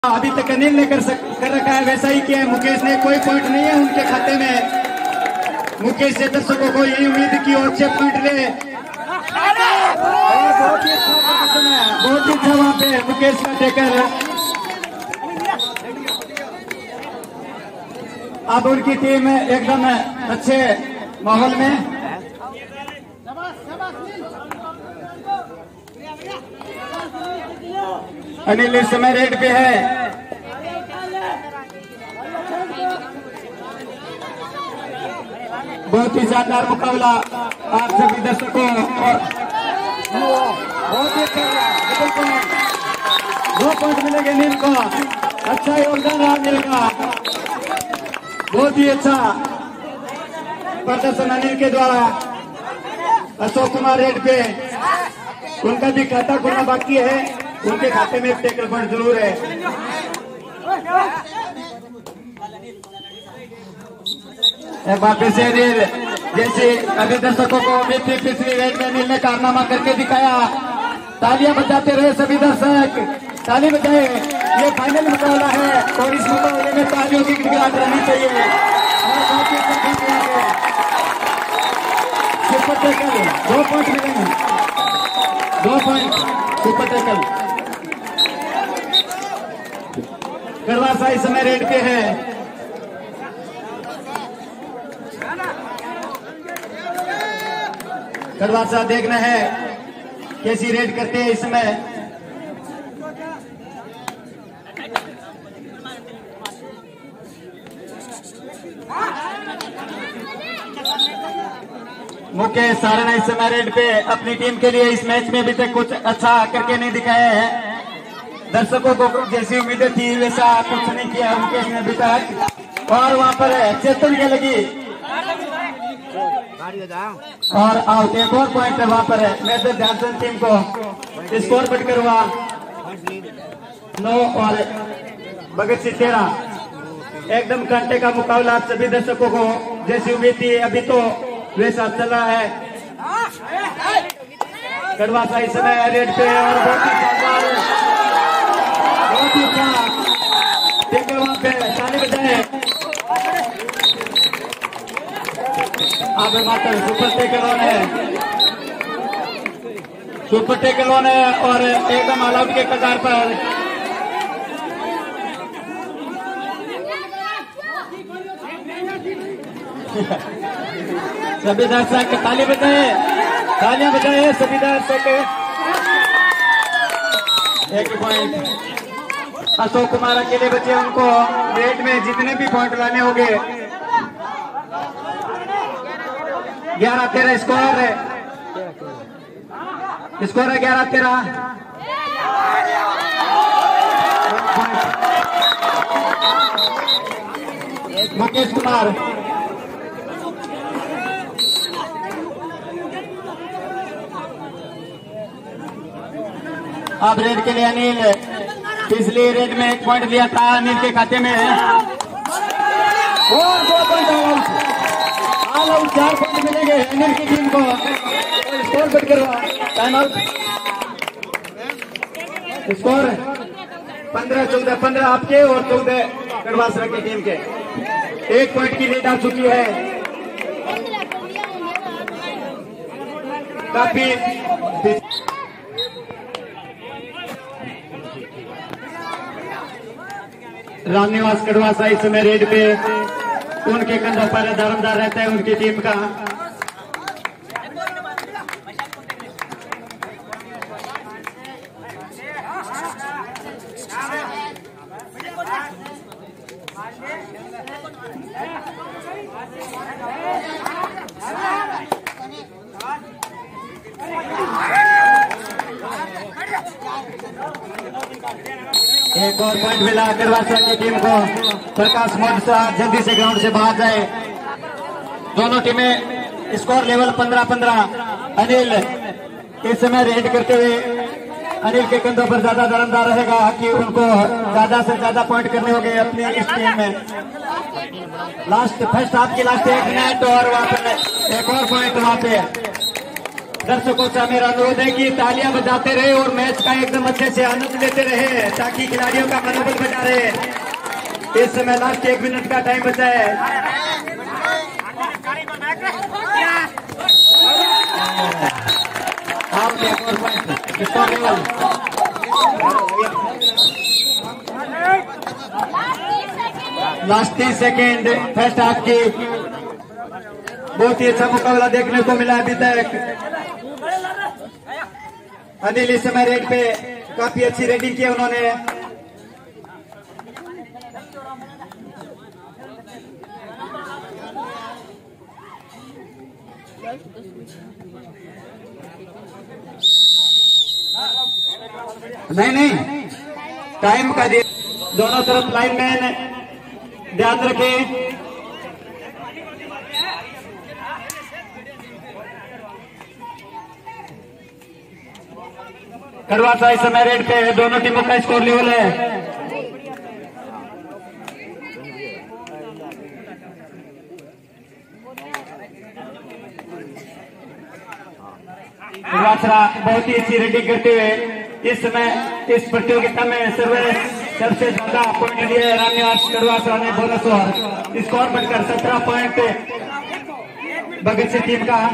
अभी तक अनिल ने कर रखा है, वैसा ही किया है मुकेश ने। कोई पॉइंट नहीं है उनके खाते में। मुकेश से दर्शकों को यही उम्मीद की और 6 पॉइंट ले। और बहुत ही अच्छा प्रदर्शन है, बहुत ही अच्छा वहां पे मुकेश का टेकर। अब उनकी टीम एकदम अच्छे माहौल में। अनिल इस समय रेड पे है। बहुत ही शानदार मुकाबला आप सभी दर्शकों और बहुत ही अच्छा 2 पॉइंट मिलेंगे अनिल को। अच्छा योगदान रहा अनिल का, बहुत ही अच्छा प्रदर्शन अनिल के द्वारा। अशोक कुमार रेड पे, उनका भी खाता खुलना बाकी है, उनके खाते में एक टैकल पॉइंट जरूर है। एक बार फिर से अनिल, जैसे अभी दर्शकों को पिछली रेड में अनिल ने कारनामा करके दिखाया। तालियां बजाते रहे सभी दर्शक, ताली बजाए। ये फाइनल मुकाबला है और इस मुकाबले में तालियों की गिड़गिड़ाहट रहनी चाहिए। सुपर टैकल 2 पॉइंट मिलेंगे, 2 पॉइंट सुपर टैकल। करवासा इस समय रेड पे है। करवासा देखना है कैसी रेड करते हैं इस समय। मुकेश सारण इस समय रेड पे अपनी टीम के लिए इस मैच में अभी तक कुछ अच्छा करके नहीं दिखाया है। दर्शकों को जैसी उम्मीदें थी वैसा कुछ नहीं किया मुकेश ने अभी तक। और वहां पर चेतन के लगी और आउट। एक और पॉइंट है वहां पर मेजर ध्यानचंद टीम को। स्कोर बढ़कर हुआ 9 और भगत सिंह 13। एकदम कांटे का मुकाबला आप सभी दर्शकों को जैसी उम्मीद थी अभी तो वैसा चल रहा है। कड़वासा इस समय रेड पे और बहुत ही शानदार, बहुत ही अच्छा टेकल वहां पे ताली बजाए। अब मात्र सुपर टेकल है, सुपर टेकल है और एकदम ऑल आउट के कगार पर। सभी दर्शक ताली बजाए, तालियां बजाए सभी दर्शक। 1 पॉइंट अशोक कुमार अकेले बचे, उनको रेड में जितने भी पॉइंट लाने होंगे। 11-13 स्कोर है, स्कोर है 11-13। मुकेश कुमार अब रेड के लिए अनिल, पिछली रेड में 1 पॉइंट लिया था अनिल के खाते में और 2 पॉइंट ऑल आउट। 4 पॉइंट मिलेंगे अनिल की टीम को। स्कोर बढ़कर हुआ टाइम आउट। स्कोर 15-14, 15 आपके और 14 करवासरा की टीम के। 1 पॉइंट की लीड आ चुकी है। काफी रामनिवास कड़वासा इस समय रेड पे, उनके कंधों पर दारोमदार रहता है उनकी टीम का। एक और पॉइंट मिला करवासा की टीम को। प्रकाश मोर्चा जल्दी से ग्राउंड से बाहर जाए। दोनों टीमें स्कोर लेवल 15-15। अनिल इस समय रेड करते हुए अनिल के कंधों पर ज्यादा दारोमदार रहेगा कि उनको ज्यादा से ज्यादा पॉइंट करने होंगे अपनी इस टीम में। लास्ट फर्स्ट हाफ की लास्ट 1 मिनट और वहां पर एक और पॉइंट वहां पे दर्शकों से मेरा अनुरोध है कि तालियां बजाते रहे और मैच का एकदम अच्छे से आनंद लेते रहे ताकि खिलाड़ियों का मनोबल बना रहे। इस समय लास्ट 1 मिनट का टाइम बचा है। आपने एक और point score level last 30 second first half की बहुत ही अच्छा मुकाबला देखने को मिला अभी तक। अनिल इस समय रेड पे काफी अच्छी रेडिंग की उन्होंने। नहीं टाइम का दोनों तरफ लाइनमैन ध्यान रखें। करवासा इस समय रेड पे है। दोनों टीमों का स्कोर लेवल है करवासा बहुत ही अच्छी रेडिंग करते हुए इस समय इस प्रतियोगिता में सबसे ज्यादा पॉइंट लिए रामनिवास करवासा ने बोनस और स्कोर बनकर 17 पॉइंट भगत सिंह टीम का।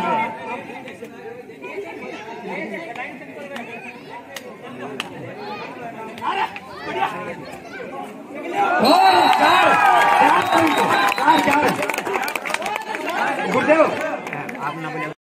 गुरुदेव